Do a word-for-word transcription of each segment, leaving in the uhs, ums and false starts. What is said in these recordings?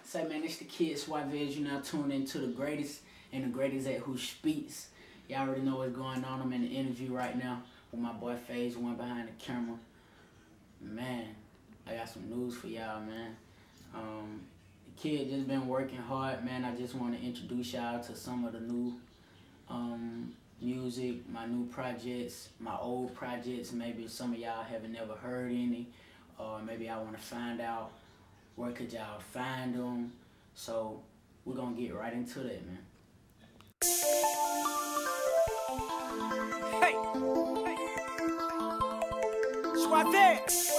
Say, man, it's the kid Suavez. You now tuned into the greatest and the greatest at who speaks. Y'all already know what's going on. I'm in the interview right now with my boy FaZe, one behind the camera. Man, I got some news for y'all, man. Um, the kid just been working hard, man. I just want to introduce y'all to some of the new um, music, my new projects, my old projects. Maybe some of y'all haven't never heard any, or maybe I want to find out where could y'all find them. So we're gonna get right into that, man. Hey, Suavez.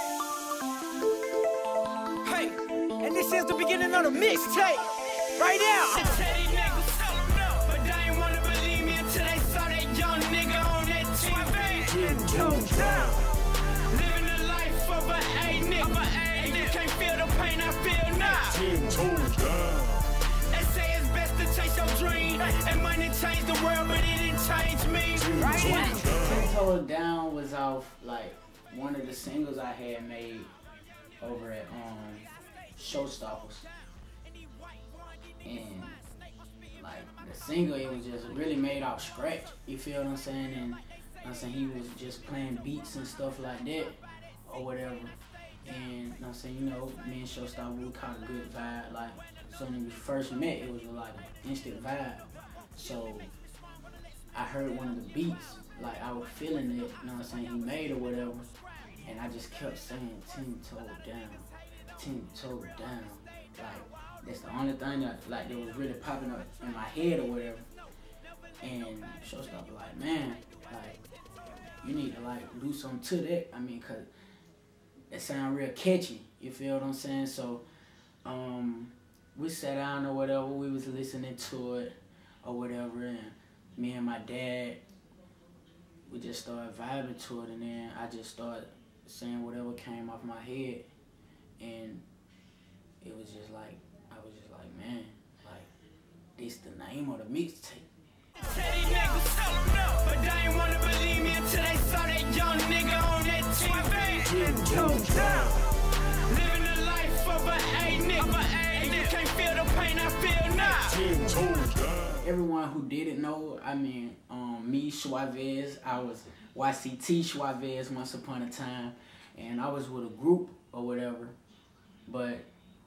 Hey, and this is the beginning of the mixtape. Right now. Teddy niggas tell them no, but they ain't wanna believe me until they saw that young nigga on that T V. Ten toes down, living the life of a A nigga. And you can't feel the pain I feel now. Ten toes down. They say it's best to chase your dream, and money changed the world, but it didn't change me. Right now. Ten Toes Down was off like one of the singles I had made over at um Showstoppers, and like the single, it was just really made off scratch. You feel what I'm saying? And you know what I'm saying, he was just playing beats and stuff like that or whatever. And you know what I'm saying, you know, me and Showstoppers, we caught a good vibe. Like, so when we first met, it was like an instant vibe. So I heard one of the beats, like I was feeling it, you know what I'm saying, he made or whatever, and I just kept saying ten toe down, ten toe down. Like, that's the only thing that like that was really popping up in my head or whatever. And Showstopper like, man, like, you need to like do something to that. I mean, cause it sound real catchy, you feel what I'm saying? So um we sat down or whatever, we was listening to it or whatever, and me and my dad, we just started vibing to it, and then I just started saying whatever came off my head, and it was just like, I was just like, man, like, this the name of the mixtape. Teddy niggas tell them no, but they ain't wanna believe me until they saw that young nigga on that T V. Ten toes down, living the life of a A nigga, and you can't feel the pain I feel now. Ten toes down. Everyone who didn't know, I mean, um, me, Suavez, I was Y C T Suavez once upon a time, and I was with a group or whatever, but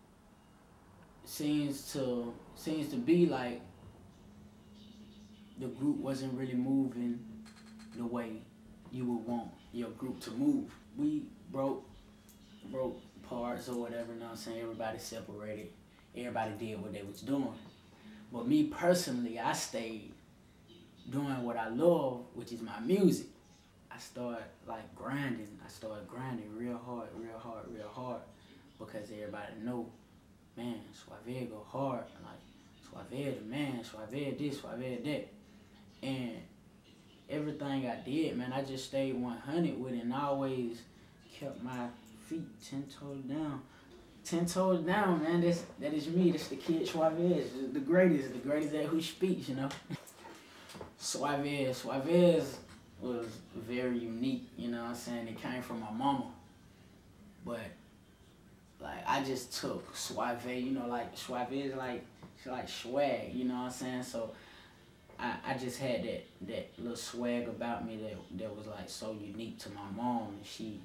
seems to seems to be like the group wasn't really moving the way you would want your group to move. We broke broke parts or whatever, you know what I'm saying? Everybody separated. Everybody did what they was doing. But me personally, I stayed doing what I love, which is my music. I started like grinding. I started grinding real hard, real hard, real hard, because everybody know, man, Suavez go hard. Like, Suavez the man, Suavez this, Suavez that. And everything I did, man, I just stayed one hundred with it, and I always kept my feet ten toes down. Ten toes down, man. That's, that is me. That's the kid Suavez. The greatest. The greatest at who speaks, you know. Suavez. Suavez was very unique, you know what I'm saying? It came from my mama. But, like, I just took Suave, you know, like, Suavez, like, she like swag, you know what I'm saying? So, I, I just had that, that little swag about me that, that was, like, so unique to my mom, and she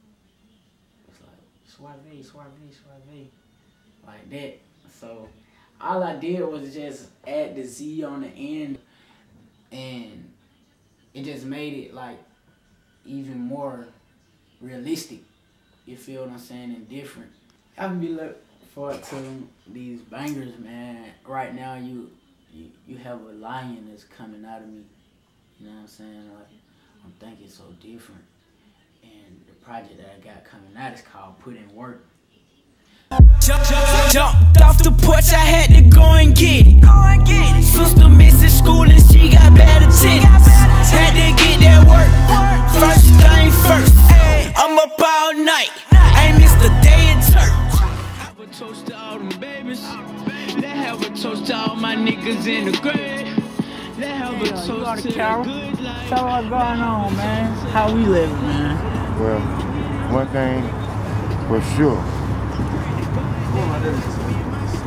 Suave, Suave, Suave, like that. So all I did was just add the Z on the end, and it just made it like even more realistic. You feel what I'm saying? And different. I can be looking forward to these bangers, man. Right now, you, you you have a lion that's coming out of me. You know what I'm saying? Like, I'm thinking so different. And the project that I got coming out is called Put In Work. Jump, jump, jumped off the porch, I had to go and get it. Go and get it. Sister missing school and she got bad attendance. Had to get that work. First thing first. I'm up all night. I missed a day in church. Have a toast to all them babies. Let have a toast to all my niggas in the grave. Let have a toast to the good life. Tell what's going on, man. How we living, man? Well, one thing for sure,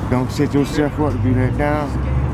Don't set yourself up to be let down.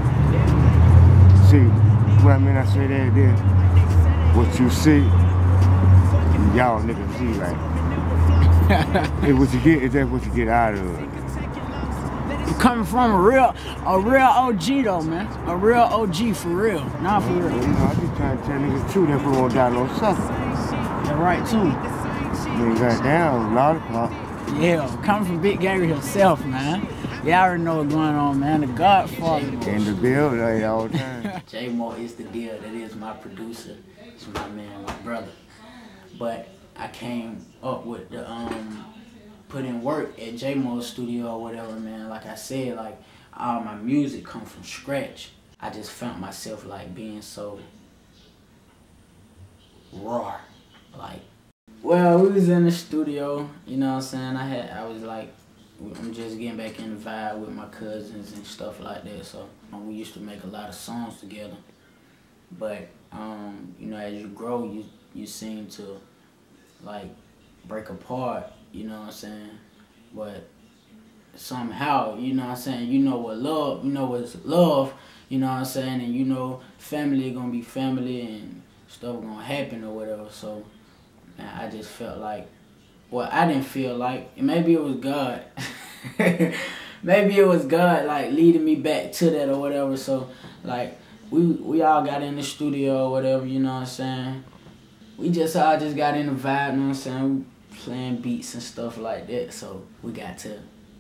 See, what I mean I say that is, what you see, y'all niggas see, like, if what you get is that what you get out of it. You coming from a real, a real O G though, man. A real O G for real, not for real. Well, you know, I just trying to tell niggas the truth, that we won't die no sucker. You're right too. Nigga got down, lollipop. Yeah, coming from Big Gary himself, man. Y'all already know what's going on, man. The Godfather. In the building like, all the time. J-Mo is the deal. That is my producer. It's my man, my brother. But I came up with the um, put in work at J-Mo's studio or whatever, man. Like I said, like all my music come from scratch. I just found myself like being so raw, like. Well, we was in the studio, you know what I'm saying? I had, I was like, I'm just getting back in the vibe with my cousins and stuff like that. So um, we used to make a lot of songs together. But um, you know, as you grow, you you seem to like break apart. You know what I'm saying? But somehow, you know what I'm saying? You know what love, you know what's love. You know what I'm saying? And you know, family gonna be family and stuff gonna happen or whatever. So. And I just felt like, well, I didn't feel like, maybe it was God. Maybe it was God, like, leading me back to that or whatever. So, like, we we all got in the studio or whatever, you know what I'm saying? We just all just got in the vibe, you know what I'm saying? We playing beats and stuff like that. So, we got to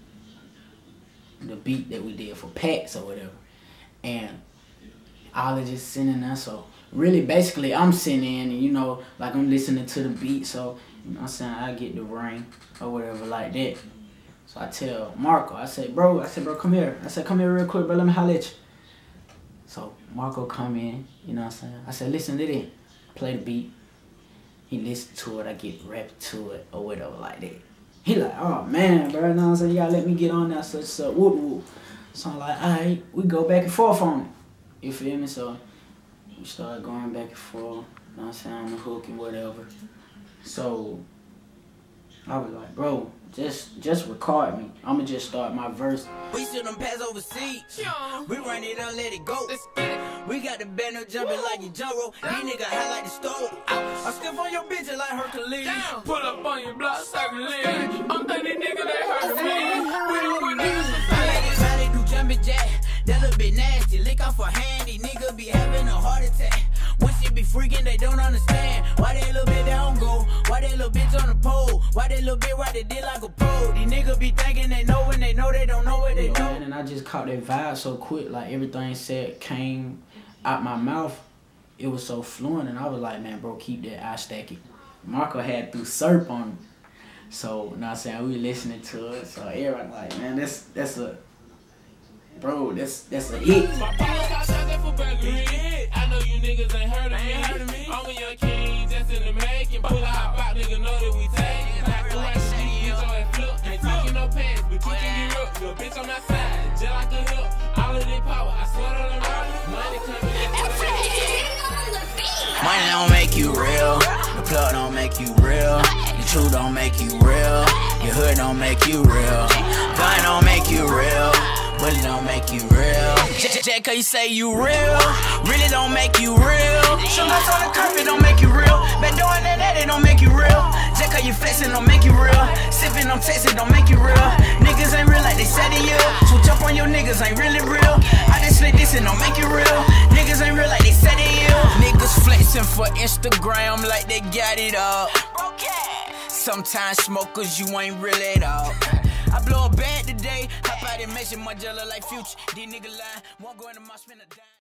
the beat that we did for Pats or whatever. And all of just sitting there, so. Really, basically, I'm sitting in and, you know, like I'm listening to the beat, so, you know what I'm saying, I get the ring or whatever like that. So I tell Marco, I say, bro, I said, bro, come here. I said, come here real quick, bro, let me holler at you. So Marco come in, you know what I'm saying. I said, listen to this. Play the beat. He listen to it, I get rapped to it or whatever like that. He like, oh, man, bro, you know what I'm saying, you gotta let me get on that, such, such, whoop, whoop. So I'm like, all right, we go back and forth on it. You feel me? So we started going back and forth, you know what I'm saying, on the hook and whatever. So I was like, bro, just just record me. I'ma just start my verse. We should them pass overseas. We run it up, let it go. We got the banner jumping like you Joro. These niggas high like the stove. I stiff on your bitch like Hercules. Pull up on your block, circling. I'm thinking nigga they heard of me. We don't want this. How they do jumping jack? That little bit nasty. Lick off a hand, these niggas be having a heart attack. When shit be freaking, they don't understand. Why that little bit down go? Why that little bitch on the pole? Why that little bit right they did like a pro? These niggas be thinking they know when they know they don't know what they you know, do. Man, and I just caught that vibe so quick. Like everything said came out my mouth. It was so fluent, and I was like, man, bro, keep that eye stacking. Marco had threw Serp on him. So, you know what I'm saying, we listening to it. So everybody like, man, that's that's a bro, that's that's a hit. I know you niggas ain't heard of me. I'm a young king, just in the making. Pull out, pop, nigga know that we taking. Like the right shit, get your ass flipped. Ain't taking no pants, but kicking you up. Little bitch on my side, just like a hip. All of this power, I swear on the road. Money coming in. Money don't make you real. The plug don't make you real. The truth don't make you real. Your hood don't make you real. Gun don't make you real. Bully don't make you real. Just cause you say you real, really don't make you real. Show us on the carpet don't make you real. Been doing that, that, it don't make you real. Just cause you flexing don't make you real. Sipping on texting don't make you real. Niggas ain't real like they said they you. Switch up on your niggas ain't really real. I just slid this and don't make you real. Niggas ain't real like they said they you. Niggas flexing for Instagram like they got it up. Sometimes smokers you ain't really at all. I blow a bag today, hop out and mention my jello like Future. These niggas lie, won't go into my spin a dime.